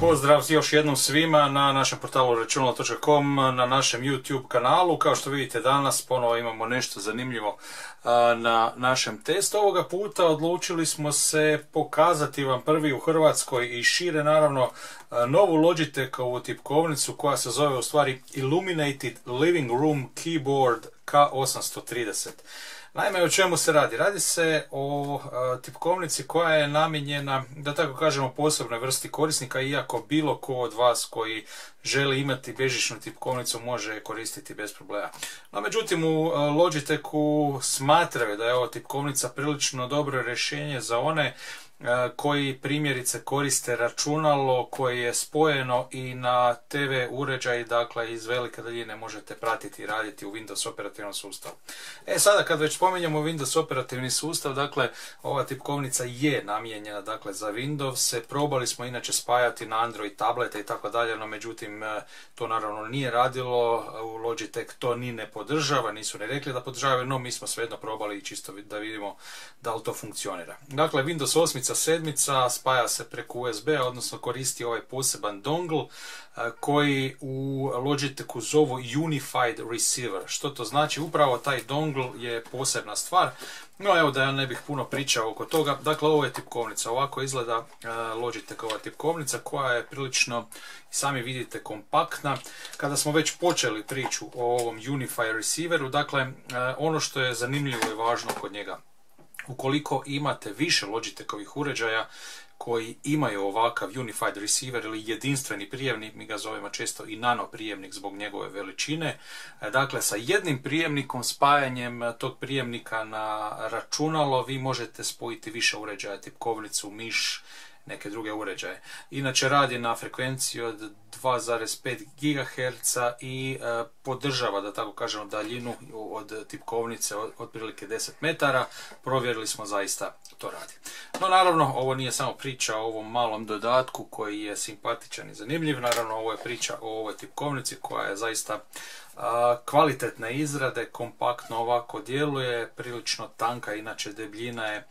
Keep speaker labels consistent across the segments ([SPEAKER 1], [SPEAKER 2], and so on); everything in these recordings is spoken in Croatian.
[SPEAKER 1] Pozdrav još jednom svima na našem portalu računalo.com, na našem YouTube kanalu. Kao što vidite, danas ponovo imamo nešto zanimljivo na našem testu. Ovoga puta odlučili smo se pokazati vam prvi u Hrvatskoj i šire naravno novu Logitechovu tipkovnicu koja se zove u stvari Illuminated Living Room Keyboard K830. Naime, o čemu se radi? Radi se o tipkovnici koja je namijenjena, da tako kažemo, posebnoj vrsti korisnika, iako bilo ko od vas koji želi imati bežičnu tipkovnicu može koristiti bez problema. No, međutim, u Logitechu smatraju da je ova tipkovnica prilično dobro rješenje za one koji primjerice koriste računalo koje je spojeno i na TV uređaj, dakle iz velike daljine možete pratiti i raditi u Windows operativnom sustavu. Sada kad već spominjamo Windows operativni sustav, dakle ova tipkovnica je namijenjena dakle za Windows. Probali smo inače spajati na Android tablete i tako dalje, no međutim to naravno nije radilo. U Logitech to ni ne podržava, nisu ne rekli da podržavaju, no mi smo svejedno probali i čisto da vidimo da li to funkcionira. Dakle, Windows 8 7 spaja se preko USB-a, odnosno koristi ovaj poseban dongle koji u Logitechu zovu Unified Receiver. Što to znači? Upravo taj dongle je posebna stvar. No evo, da ja ne bih puno pričao oko toga. Dakle, ovo je tipkovnica. Ovako izgleda Logitechova tipkovnica koja je prilično, sami vidite, kompaktna. Kada smo već počeli priču o ovom Unified Receiveru, dakle, ono što je zanimljivo i važno kod njega, ukoliko imate više Logitechovih uređaja koji imaju ovakav Unified Receiver ili jedinstveni prijemnik, mi ga zovemo često i nano prijemnik zbog njegove veličine, dakle sa jednim prijemnikom, spajanjem tog prijemnika na računalo, vi možete spojiti više uređaja, tipkovnicu, miš, neke druge uređaje. Inače radi na frekvenciji od 2,5 GHz i podržava, da tako kažemo, daljinu od tipkovnice otprilike 10 metara. Provjerili smo, zaista to radi. No naravno, ovo nije samo priča o ovom malom dodatku koji je simpatičan i zanimljiv. Naravno, ovo je priča o ovoj tipkovnici koja je zaista kvalitetne izrade, kompaktno ovako djeluje, prilično tanka, inače debljina je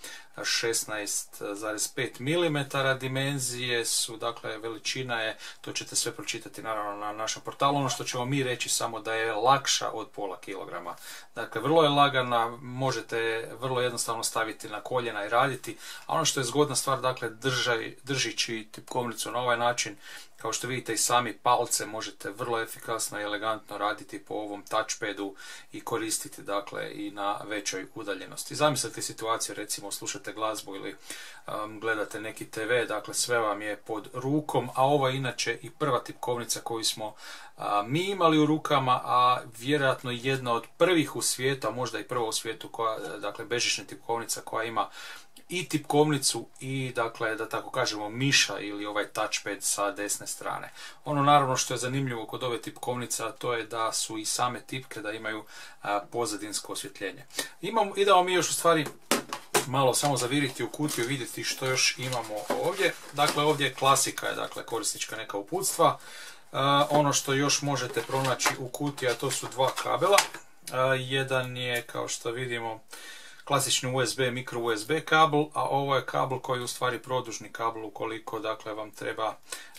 [SPEAKER 1] 16,5 mm, dimenzije su, dakle veličina je, to ćete sve pročitati naravno na našem portalu. Ono što ćemo mi reći samo da je lakša od pola kilograma. Dakle, vrlo je lagana, možete vrlo jednostavno staviti na koljena i raditi, a ono što je zgodna stvar, dakle držići tipkovnicu na ovaj način, kao što vidite i sami palce, možete vrlo efikasno i elegantno raditi po ovom touchpadu i koristiti dakle i na većoj udaljenosti. Zamislite situaciju, recimo slušate glazbu ili gledate neki TV, dakle sve vam je pod rukom, a ovo je inače i prva tipkovnica koju smo mi imali u rukama, a vjerojatno jedna od prvih u svijetu, a možda i prva u svijetu, dakle bežična tipkovnica koja ima i tipkovnicu i, dakle, da tako kažemo, miša ili ovaj touchpad sa desne strane. Ono naravno što je zanimljivo kod ove tipkovnice, a to je da su i same tipke da imaju pozadinsko osvjetljenje. Idemo mi još u stvari malo samo zaviriti u kutiju i vidjeti što još imamo ovdje. Dakle, ovdje je klasika, dakle korisnička neka uputstva. Ono što još možete pronaći u kutiji, a to su dva kabela. Jedan je, kao što vidimo, klasični USB, mikro USB kabel, a ovo je kabel koji je u stvari produžni kabel ukoliko, dakle, vam treba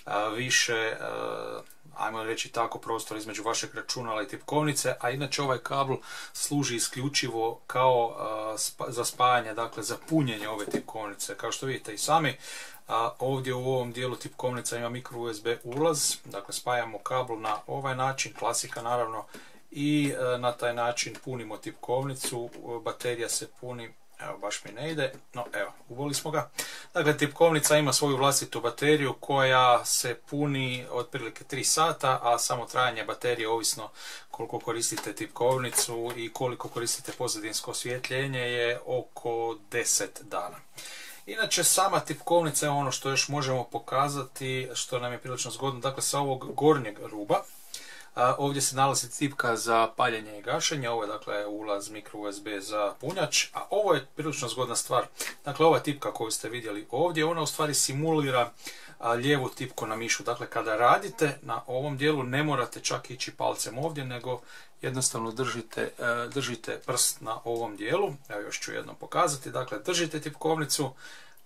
[SPEAKER 1] više, ajmo reći tako, prostor između vašeg računala i tipkovnice, a inače ovaj kabel služi isključivo kao za spajanje, dakle za punjenje ove tipkovnice. Kao što vidite i sami, ovdje u ovom dijelu tipkovnica ima mikro USB ulaz, dakle spajamo kabel na ovaj način, klasika naravno, i na taj način punimo tipkovnicu. Baterija se puni, evo baš mi ne ide, no evo, uveli smo ga. Dakle, tipkovnica ima svoju vlastitu bateriju koja se puni otprilike 3 sata, a samo trajanje baterije ovisno koliko koristite tipkovnicu i koliko koristite pozadinsko osvjetljenje je oko 10 dana. Inače, sama tipkovnica je ono što još možemo pokazati, što nam je prilično zgodno, dakle sa ovog gornjeg ruba. Ovdje se nalazi tipka za paljenje i gašenje, ovo je dakle ulaz mikro USB za punjač, a ovo je prilično zgodna stvar. Dakle, ova tipka koju ste vidjeli ovdje, ona u stvari simulira lijevu tipku na mišu. Dakle, kada radite na ovom dijelu ne morate čak ići palcem ovdje, nego jednostavno držite prst na ovom dijelu. Evo još ću jednom pokazati. Dakle, držite tipkovnicu,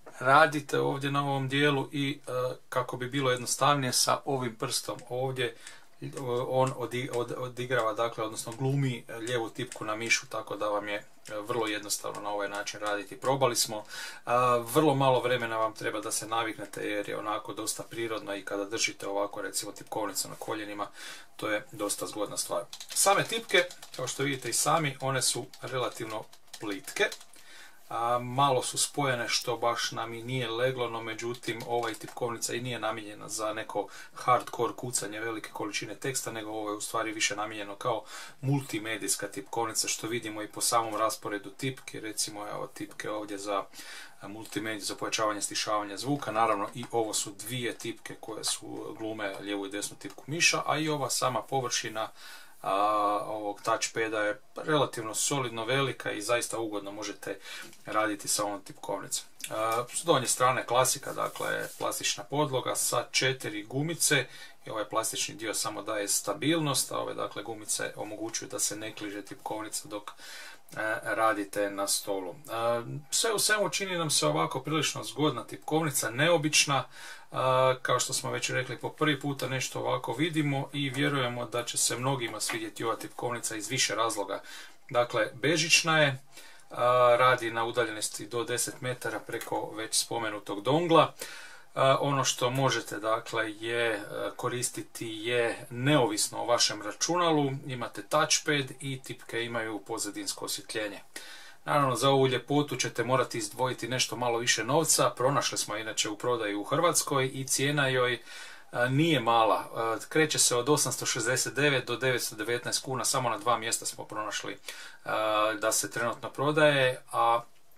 [SPEAKER 1] radite ovdje na ovom dijelu i kako bi bilo jednostavnije sa ovim prstom ovdje, on odigrava, dakle, odnosno glumi lijevu tipku na mišu, tako da vam je vrlo jednostavno na ovaj način raditi. Probali smo, vrlo malo vremena vam treba da se naviknete jer je onako dosta prirodno i kada držite ovako recimo tipkovnicu na koljenima, to je dosta zgodna stvar. Same tipke, kao što vidite i sami, one su relativno plitke. Malo su spojene što baš nam i nije leglo, no međutim ovaj tipkovnica i nije namijenjena za neko hardcore kucanje velike količine teksta, nego ovo je u stvari više namijenjeno kao multimedijska tipkovnica, što vidimo i po samom rasporedu tipke. Recimo evo tipke ovdje za multimediju, za pojačavanje, stišavanje zvuka. Naravno i ovo su dvije tipke koje su glume lijevu i desnu tipku miša, a i ova sama površina ovog touchpada je relativno solidno velika i zaista ugodno možete raditi sa ovom tipkovnicom. S donje strane klasika, dakle plastična podloga sa 4 gumice i ovaj plastični dio samo daje stabilnost, a ove dakle gumice omogućuju da se ne kliže tipkovnica dok radite na stolu. Sve u svemu čini nam se ovako prilično zgodna tipkovnica, neobična. Kao što smo već rekli, po prvi puta nešto ovako vidimo i vjerujemo da će se mnogima svidjeti ova tipkovnica iz više razloga. Dakle, bežična je, radi na udaljenosti do 10 metara preko već spomenutog dongla. Ono što možete, dakle, je koristiti je neovisno o vašem računalu, imate touchpad i tipke imaju pozadinsko osvjetljenje. Naravno, za ovu ljepotu ćete morati izdvojiti nešto malo više novca. Pronašli smo inače u prodaju u Hrvatskoj i cijena joj nije mala. Kreće se od 869 do 919 kuna, samo na 2 mjesta smo pronašli da se trenutno prodaje, a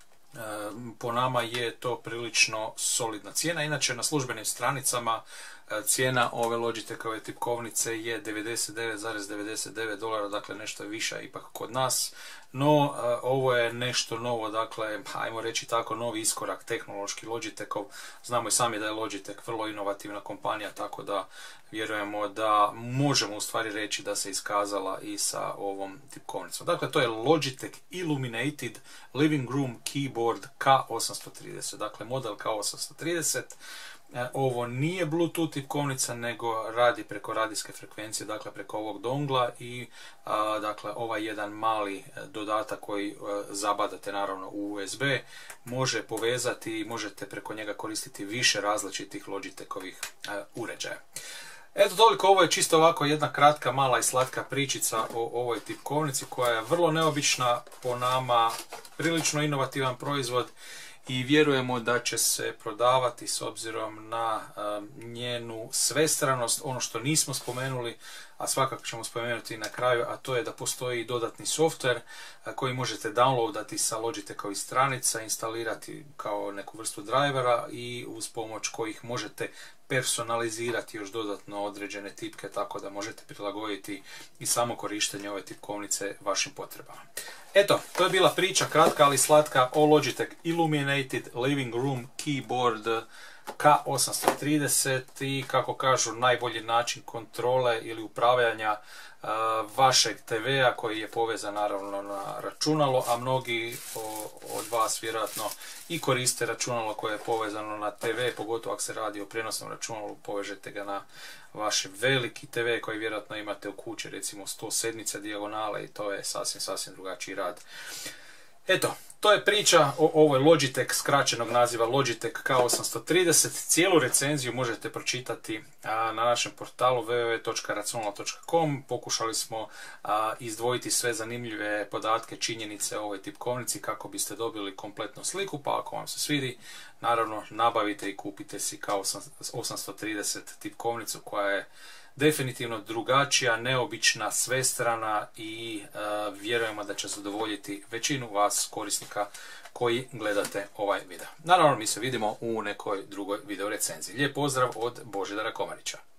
[SPEAKER 1] po nama je to prilično solidna cijena. Inače, na službenim stranicama cijena ove Logitechove tipkovnice je $99,99, dakle nešto je viša ipak kod nas, no ovo je nešto novo, dakle, ajmo reći tako, novi iskorak tehnološki Logitechov. Znamo i sami da je Logitech vrlo inovativna kompanija, tako da vjerujemo da možemo u stvari reći da se iskazala i sa ovom tipkovnicom. Dakle, to je Logitech Illuminated Living Room Keyboard K830, dakle model K830. Ovo nije Bluetooth tipkovnica, nego radi preko radijske frekvencije, dakle preko ovog dongla i dakle ovaj jedan mali dodatak koji zabadate naravno u USB može povezati i možete preko njega koristiti više različitih Logitechovih uređaja. Eto toliko, ovo je čisto ovako jedna kratka, mala i slatka pričica o ovoj tipkovnici koja je vrlo neobična, po nama prilično inovativan proizvod i vjerujemo da će se prodavati s obzirom na njenu svestranost. Ono što nismo spomenuli, a svakako ćemo spomenuti na kraju, a to je da postoji dodatni software koji možete downloadati sa Logitechovih stranica, instalirati kao neku vrstu drivera i uz pomoć kojih možete personalizirati još dodatno određene tipke, tako da možete prilagoditi i samo korištenje ove tipkovnice vašim potrebama. Eto, to je bila priča kratka ali slatka o Logitech Illuminated Living Room Keyboard K830 i kako kažu najbolji način kontrole ili upravljanja vašeg TV-a koji je povezan naravno na računalo, a mnogi od vas vjerojatno i koriste računalo koje je povezano na TV, pogotovo ako se radi o prijenosnom računalu, povežete ga na vaš veliki TV koji vjerojatno imate u kući, recimo 107 dijagonale, i to je sasvim drugačiji rad. Eto, to je priča o ovoj Logitech, skraćenog naziva Logitech K830. Cijelu recenziju možete pročitati na našem portalu www.raconala.com. Pokušali smo izdvojiti sve zanimljive podatke, činjenice o ovoj tipkovnici kako biste dobili kompletnu sliku, pa ako vam se svidi, naravno nabavite i kupite si K830 tipkovnicu koja je definitivno drugačija, neobična, svestrana i vjerujemo da će zadovoljiti većinu vas korisnika koji gledate ovaj video. Naravno, mi se vidimo u nekoj drugoj video recenziji. Lijep pozdrav od Božidara Komarića.